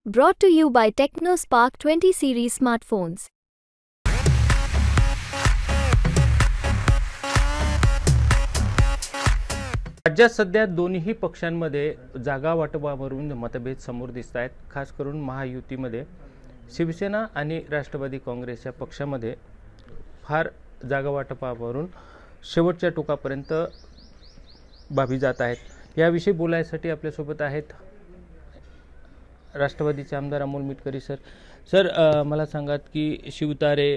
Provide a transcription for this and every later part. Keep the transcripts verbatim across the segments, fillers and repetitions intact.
Brought to you by TechnoSpark twenty series smartphones. राज्यात सध्या दोन्ही पक्षांमध्ये जागा वाटपावरून मतभेद समोर दिसत आहेत. खास करून महायुतीमध्ये शिवसेना आणि राष्ट्रवादी काँग्रेसच्या पक्षामध्ये फार जागा वाटपावरून शेवटच्या टोकापर्यंत बाबी जात आहेत. याविषयी बोलायसाठी आपल्यासोबत आहेत राष्ट्रवादीचे आमदार अमोल मिटकरी सर. सर मला सांगात की शिवतारे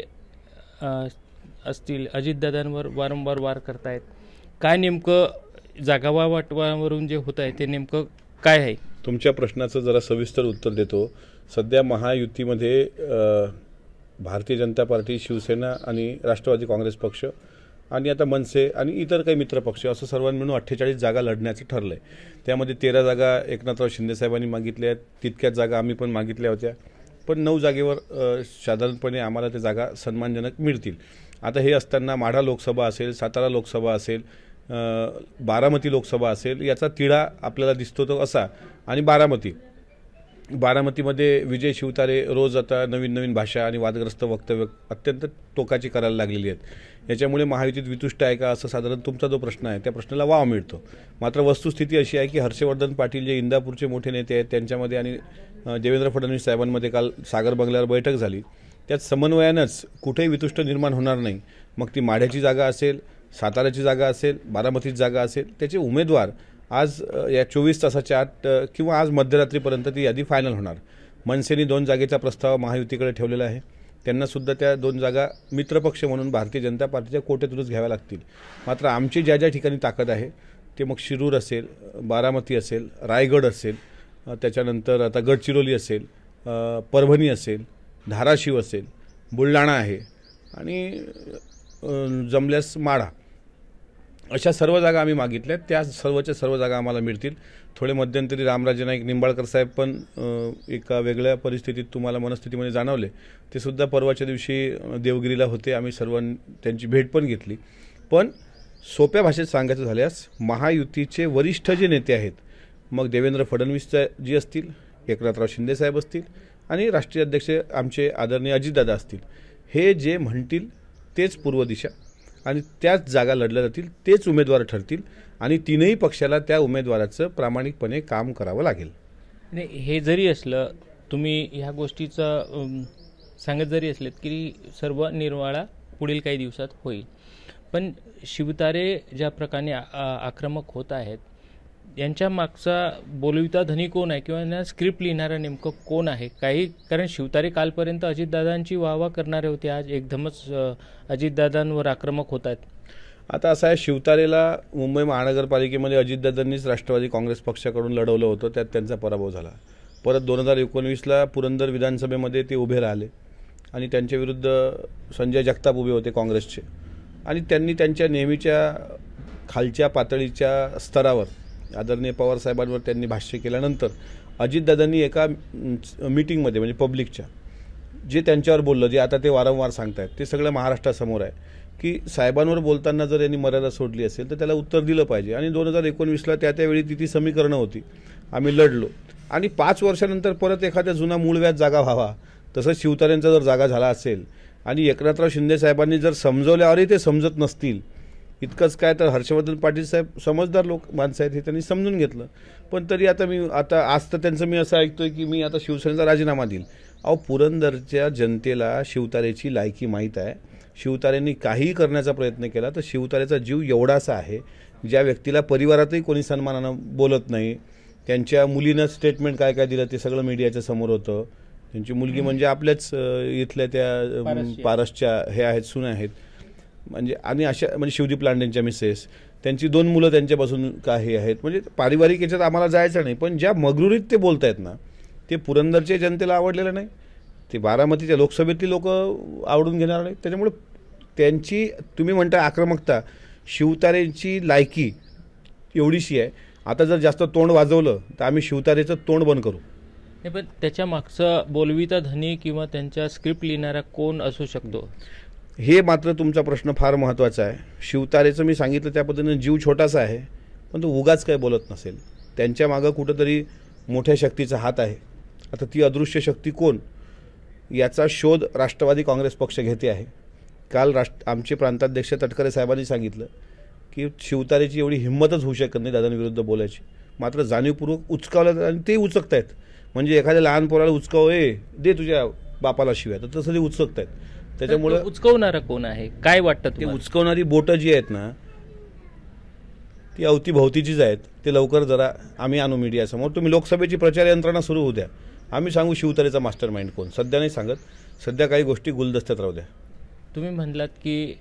असतील अजितदादांवर वारंवार वार करतायत. काय नेमकं जागा वाटपावरून जे होत आहे ते नेमकं काय आहे? तुमच्या प्रश्नाचं जरा सविस्तर उत्तर देतो. सध्या महायुतीमध्ये भारतीय जनता पार्टी, शिवसेना आणि राष्ट्रवादी काँग्रेस पक्ष आणि आता मनसे आणि इतर काही मित्रपक्ष असं सर्वांनी मिळून अठ्ठेचाळीस जागा लढण्याचं ठरलं आहे. त्यामध्ये तेरा जागा एकनाथराव शिंदेसाहेबांनी मागितल्या आहेत, तितक्याच जागा आम्ही पण मागितल्या होत्या, पण नऊ जागेवर साधारणपणे आम्हाला त्या जागा सन्मानजनक मिळतील. आता हे असताना माढा लोकसभा असेल, सातारा लोकसभा असेल, बारामती लोकसभा असेल, याचा तिढा आपल्याला दिसतो तो असा. आणि बारामती बारामतीमध्ये विजय शिवतारे रोज आता नवीन नवीन भाषा आणि वादग्रस्त वक्तव्य अत्यंत टोकाची करायला लागलेली आहेत. याच्यामुळे महायुतीत वितुष्ट आहे का असं साधारण तुमचा जो प्रश्न आहे त्या प्रश्नाला वाव मिळतो. मात्र वस्तुस्थिती अशी आहे की हर्षवर्धन पाटील जे इंदापूरचे मोठे नेते आहेत त्यांच्यामध्ये आणि देवेंद्र फडणवीस साहेबांमध्ये काल सागर बंगल्यावर बैठक झाली. त्यात समन्वयानंच कुठेही वितुष्ट निर्माण होणार नाही. मग ती माढ्याची जागा असेल, साताऱ्याची जागा असेल, बारामतीची जागा असेल, त्याचे उमेदवार आज या चोवीस तासाच्या आत किंवा आज मध्यरात्रीपर्यंत ती यादी फायनल होणार. मनसेने दोन जागेचा प्रस्ताव महायुतीकडे ठेवलेला आहे. त्यांनासुद्धा त्या दोन जागा मित्रपक्ष म्हणून भारतीय जनता पार्टीच्या कोट्यातूनच घ्याव्या लागतील. मात्र आमची ज्या ज्या ठिकाणी ताकद आहे ते मग शिरूर असेल, बारामती असेल, रायगड असेल, त्याच्यानंतर आता गडचिरोली असेल, परभणी असेल, धाराशिव असेल, बुलढाणा आहे आणि जमल्यास माढा, अशा सर्व जागा आम्ही मागितल्या. त्या सर्वच्या सर्व जागा आम्हाला मिळतील. थोडे मध्यंतरी रामराजे नाईक निंबाळकर साहेब पण एका वेगळ्या परिस्थितीत तुम्हाला मनस्थितीमध्ये जाणवले. ते सुद्धा परवाच्या दिवशी देवगिरीला होते. आम्ही सर्वांनी त्यांची भेट पण घेतली. पण सोप्या भाषेत सांगायचं झाल्यास महायुतीचे वरिष्ठ जे नेते आहेत, मग देवेंद्र फडणवीस जी असतील, एकनाथराव शिंदेसाहेब असतील आणि राष्ट्रीय अध्यक्ष आमचे आदरणीय अजितदादा असतील, हे जे म्हणतील तेच पूर्व दिशा आणि त्याच जागा लढल्या जातील, तेच उमेदवार ठरतील आणि तीनही पक्षाला त्या उमेदवाराचं प्रामाणिकपणे काम करावं लागेल. नाही, हे जरी असलं, तुम्ही ह्या गोष्टीचं सांगत जरी असलेत की सर्व निर्वाळा पुढील काही दिवसात होईल, पण शिवतारे ज्या प्रकारे आक्रमक होत आहेत यांच्या मागचा बोलविता धनी कोण आहे किंवा यांना स्क्रिप्ट लिहिणारा नेमकं कोण आहे? काही कारण शिवतारे कालपर्यंत अजितदादांची वाहवा करणारे होते, आज एकदमच अजितदादांवर आक्रमक होत आहेत. आता असं आहे, शिवतारेला मुंबई महानगरपालिकेमध्ये अजितदादांनीच राष्ट्रवादी काँग्रेस पक्षाकडून लढवलं होतं, त्यात त्यांचा पराभव झाला. परत दोन हजार एकोणवीसला पुरंदर विधानसभेमध्ये ते उभे राहिले आणि त्यांच्याविरुद्ध संजय जगताप उभे होते काँग्रेसचे आणि त्यांनी त्यांच्या नेहमीच्या खालच्या पातळीच्या स्तरावर आदरणीय पवार साहेबांवर त्यांनी भाष्य केल्यानंतर अजितदादांनी एका मीटिंगमध्ये म्हणजे पब्लिकच्या जे त्यांच्यावर बोललं, जे आता ते वारंवार सांगतायत ते सगळं महाराष्ट्रासमोर आहे की साहेबांवर बोलताना जर यांनी मर्यादा सोडली असेल तर त्याला उत्तर दिलं पाहिजे. आणि दोन हजार एकोणवीसला त्या त्यावेळी ती ती समीकरणं होती, आम्ही लढलो आणि पाच वर्षानंतर परत एखाद्या जुना मूळव्याज जागा व्हावा तसंच शिवतारेंचा जर जागा झाला असेल आणि एकनाथराव शिंदे साहेबांनी जर समजवल्यावरही ते समजत नसतील, इतकंच काय तर हर्षवर्धन पाटील साहेब समजदार लोक माणसं आहेत हे त्यांनी समजून घेतलं. पण तरी आता मी आता आज तर त्यांचं मी असं ऐकतोय की मी आता शिवसेनेचा राजीनामा देईल. अहो, पुरंदरच्या जनतेला शिवतारेची लायकी माहीत आहे. शिवतारेंनी काहीही करण्याचा प्रयत्न केला तर शिवतारेचा जीव एवढासा आहे, ज्या व्यक्तीला परिवारातही कोणी सन्मानानं बोलत नाही. त्यांच्या मुलीनं स्टेटमेंट काय काय दिलं ते सगळं मीडियाच्या समोर होतं. त्यांची मुलगी म्हणजे आपल्याच इथल्या त्या पारसच्या हे आहेत, सुना आहेत म्हणजे, आणि अशा म्हणजे शिवदीप लांडेंच्या मिसेस, त्यांची दोन मुलं त्यांच्यापासून काही आहेत. म्हणजे पारिवारिक याच्यात आम्हाला जायचं नाही, पण ज्या मगरुरीत ते बोलत आहेत ना ते पुरंदरच्या जनतेला आवडलेलं नाही, ते बारामतीच्या लोकसभेतली लोक आवडून घेणार नाही. त्याच्यामुळे त्यांची तुम्ही म्हणता आक्रमकता, शिवतारेंची लायकी एवढीशी आहे. आता जर जास्त तोंड वाजवलं तर आम्ही शिवतारेचं तोंड बंद करू. नाही, पण त्याच्या मागचा बोलविता धनी किंवा त्यांच्या स्क्रिप्ट लिहिणारा कोण असू शकतो हे मात्र तुमचा प्रश्न फार महत्त्वाचा आहे. शिवतारेचं मी सांगितलं त्या पद्धतीने जीव छोटासा आहे, पण तो उगाच काय बोलत नसेल. त्यांच्या मागं कुठंतरी मोठ्या शक्तीचा हात आहे आता ती अदृश्य शक्ती कोण याचा शोध राष्ट्रवादी काँग्रेस पक्ष घेते आहे. काल राष्ट्र आमचे प्रांताध्यक्ष तटकरे साहेबांनी सांगितलं की शिवतारेची एवढी हिंमतच होऊ शकत नाही दादांविरुद्ध बोलायची, मात्र जाणीवपूर्वक उचकावलं आणि ते उचकत आहेत. म्हणजे एखाद्या लहान पोराला उचकाव, ए दे तुझ्या बापाला शिव्या, तर तसं ते उचकत आहेत. त्याच्यामुळे उचकवणारा कोण आहे, काय वाटतं ते उचकवणारी बोटं जी आहेत ना ती अवतीभोवतीचीच आहेत. ते लवकर जरा आम्ही आणू मीडियासमोर. तुम्ही लोकसभेची प्रचार यंत्रणा सुरू होऊ द्या, आम्ही सांगू शिवतारेचा मास्टर माइंड कोण. सध्या नाही सांगत, सध्या काही गोष्टी गुलदस्त्यात राहू द्या. तुम्ही म्हणलात की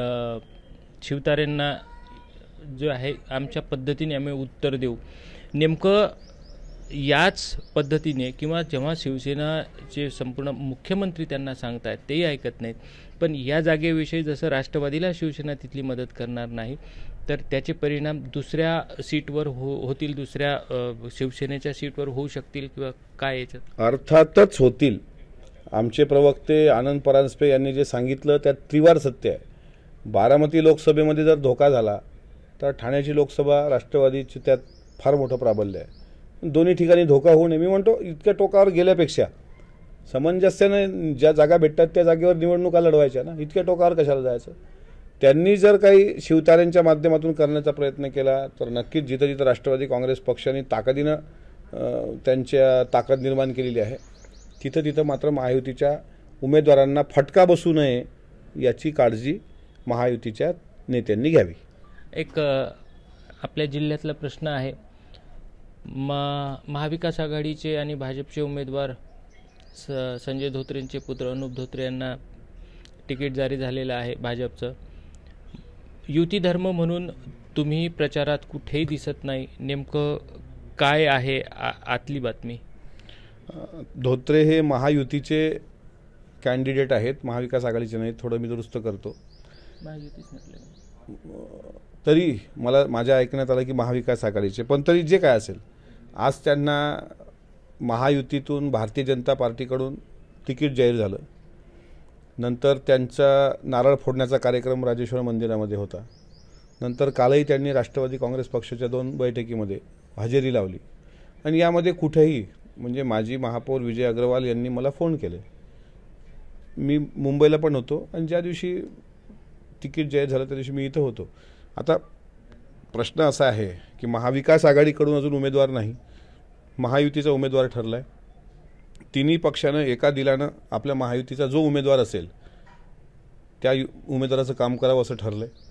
शिवतारेंना जो आहे आमच्या पद्धतीने आम्ही उत्तर देऊ. नेमकं याच पद्धतीने किंवा जेव्हा शिवसेनाचे संपूर्ण मुख्यमंत्री त्यांना सांगतायत तेही ऐकत नाहीत, पण या जागेविषयी जसं राष्ट्रवादीला शिवसेना तिथली मदत करणार नाही तर त्याचे परिणाम दुसऱ्या सीटवर हो होतील, दुसऱ्या शिवसेनेच्या सीटवर होऊ शकतील किंवा काय याच्यात? अर्थातच होतील. आमचे प्रवक्ते आनंद परांजपे यांनी जे सांगितलं त्यात त्रिवार सत्य आहे. बारामती लोकसभेमध्ये जर धोका झाला तर ठाण्याची लोकसभा राष्ट्रवादीची त्यात फार मोठं प्राबल्य आहे. दोन्ही ठिकाणी धोका होऊ नये. मी म्हणतो इतक्या टोकावर गेल्यापेक्षा समंजस्याने ज्या जागा भेटतात त्या जागेवर निवडणुका लढवायच्या ना, इतक्या टोकावर कशाला जायचं. त्यांनी जर काही शिवतारेंच्या माध्यमातून करण्याचा प्रयत्न केला तर नक्कीच जिथं जिथं राष्ट्रवादी काँग्रेस पक्षाने ताकदीनं त्यांच्या ताकद निर्माण केलेली आहे तिथं तिथं मात्र महायुतीच्या उमेदवारांना फटका बसू नये याची काळजी महायुतीच्या नेत्यांनी घ्यावी. एक आपल्या जिल्ह्यातला प्रश्न आहे. मा महाविकास आघाडीचे आणि भाजपचे उमेदवार स संजय धोत्रेंचे पुत्र अनुप धोत्रे यांना तिकीट जारी झालेलं आहे भाजपचं. युती धर्म म्हणून तुम्ही प्रचारात कुठेही दिसत नाही, नेमकं काय आहे आ आतली बातमी? धोत्रे हे महायुतीचे कॅन्डिडेट आहेत, महाविकास आघाडीचे नाहीत. थोडं मी दुरुस्त करतो, महायुतीच म्हटलं तरी मला माझ्या ऐकण्यात आलं की महाविकास आघाडीचे, पण तरी जे काय असेल आज त्यांना महायुतीतून भारतीय जनता पार्टीकडून तिकीट जाहीर झालं. नंतर त्यांचा नारळ फोडण्याचा कार्यक्रम राजेश्वर मंदिरामध्ये होता. नंतर कालही त्यांनी राष्ट्रवादी काँग्रेस पक्षाच्या दोन बैठकीमध्ये हजेरी लावली. आणि यामध्ये कुठेही म्हणजे माजी महापौर विजय अग्रवाल यांनी मला फोन केले. मी मुंबईला पण होतो आणि ज्या दिवशी तिकीट जाहीर झालं त्या दिवशी मी इथं होतो. आता प्रश्न असा आहे की महाविकास आघाडीकडून अजून उमेदवार नाही, महायुतीचा उमेदवार ठरला आहे. तिन्ही पक्षानं एका दिलानं आपल्या महायुतीचा जो उमेदवार असेल त्या उमेदवाराचं काम करावं असं ठरलं आहे.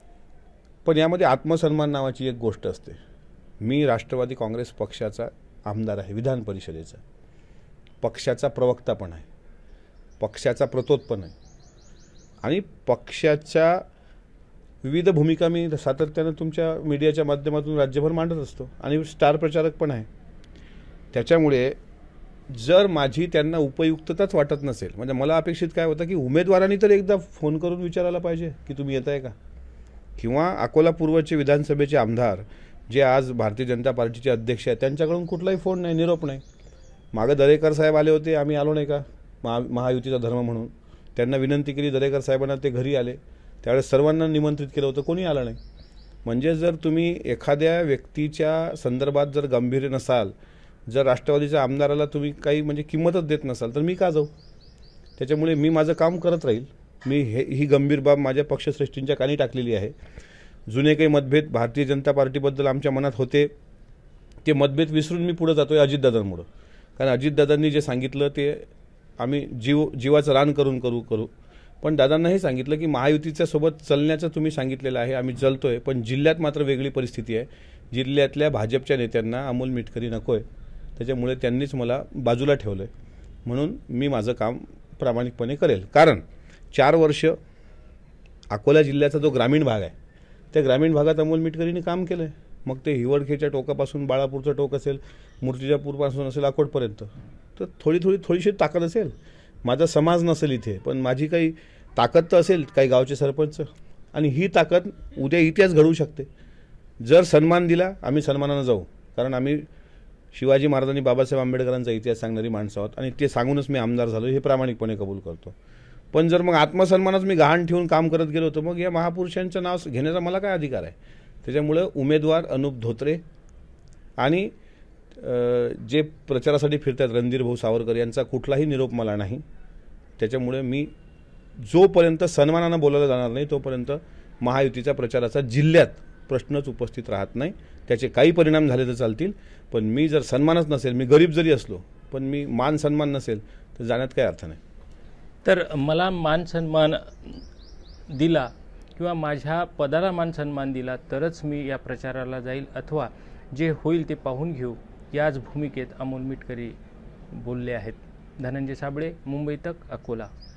पण यामध्ये आत्मसन्मान नावाची एक गोष्ट असते. मी राष्ट्रवादी काँग्रेस पक्षाचा आमदार आहे, विधान परिषदेचा, पक्षाचा प्रवक्ता पण आहे, पक्षाचा प्रतोद पण आहे आणि पक्षाच्या विविध भूमिका मी सातत्यानं तुमच्या मीडियाच्या माध्यमातून राज्यभर मांडत असतो आणि स्टार प्रचारक पण आहे. त्याच्यामुळे जर माझी त्यांना उपयुक्तताच वाटत नसेल, म्हणजे मला अपेक्षित काय होतं की उमेदवारांनी तर एकदा फोन करून विचारायला पाहिजे की तुम्ही येत आहे का, किंवा अकोला पूर्वचे विधानसभेचे आमदार जे आज भारतीय जनता पार्टीचे अध्यक्ष आहेत त्यांच्याकडून कुठलाही फोन नाही, निरोप नाही. मागं दरेकर साहेब आले होते, आम्ही आलो नाही का महा महायुतीचा धर्म म्हणून, त्यांना विनंती केली दरेकर साहेबांना, ते घरी आले. त्यावेळेस सर्वांना निमंत्रित केलं होतं, कोणी आलं नाही. म्हणजे जर तुम्ही एखाद्या व्यक्तीच्या संदर्भात जर गंभीर नसाल, जर राष्ट्रवादीच्या आमदाराला तुम्ही काही म्हणजे किंमतच देत नसाल तर मी का जाऊ. त्याच्यामुळे मी माझं काम करत राहील. मी हे ही गंभीर बाब माझ्या पक्षश्रेष्ठींच्या कानी टाकलेली आहे. जुने काही मतभेद भारतीय जनता पार्टीबद्दल आमच्या मनात होते ते मतभेद विसरून मी पुढे जातोय अजितदादांमुळं. कारण अजितदादांनी जे सांगितलं ते आम्ही जीव जीवाचं रान करून करू करू पण दादांना हे सांगितलं की महायुतीच्या सोबत चलण्याचं तुम्ही सांगितलेलं आहे, आम्ही चलतोय. पण जिल्ह्यात मात्र वेगळी परिस्थिती आहे. जिल्ह्यातल्या भाजपच्या नेत्यांना अमोल मिटकरी नको आहे, त्याच्यामुळे त्यांनीच मला बाजूला ठेवलं आहे. म्हणून मी माझं काम प्रामाणिकपणे करेल. कारण चार वर्ष अकोला जिल्ह्याचा जो ग्रामीण भाग आहे त्या ग्रामीण भागात अमोल मिटकरीने काम केलं आहे. मग ते हिवडखेच्या टोकापासून बाळापूरचं टोक असेल, मूर्तिजापूरपासून असेल अकोटपर्यंत, तर थोडी थोडी थोडीशी ताकद असेल. माझा समाज नसेल इथे, पण माझी काही ताकद तर असेल, काही गावचे सरपंच, आणि ही ताकद उद्या इतिहास घडवू शकते. जर सन्मान दिला आम्ही सन्मानानं जाऊ, कारण आम्ही शिवाजी महाराजांनी बाबासाहेब आंबेडकरांचा इतिहास सांगणारी माणसं आहोत आणि ते सांगूनच मी आमदार झालो, हे प्रामाणिकपणे कबूल करतो. पण जर मग आत्मसन्मानच मी गहाण ठेवून काम करत गेलो होतो, मग या महापुरुषांचं नाव घेण्याचा मला काय अधिकार आहे. त्याच्यामुळं उमेदवार अनुप धोत्रे आणि जे प्रचारासाठी फिरतात रणधीर भाऊ सावरकर यांचा कुठलाही निरोप मला नाही. त्याच्यामुळे मी जोपर्यंत सन्मानानं बोलायला जाणार नाही तोपर्यंत महायुतीच्या प्रचाराचा जिल्ह्यात प्रश्नच उपस्थित राहत नाही. त्याचे काही परिणाम झाले तर चालतील, पण मी जर सन्मानच नसेल, मी गरीब जरी असलो पण मी मान सन्मान नसेल तर जाण्यात काही अर्थ नाही. तर मला मान सन्मान दिला किंवा माझ्या पदाला मान सन्मान दिला तरच मी या प्रचाराला जाईल, अथवा जे होईल ते पाहून घेऊ, याच भूमिकेत अमोल मिटकरी बोलले आहेत. धनंजय साबळे, मुंबई तक, अकोला.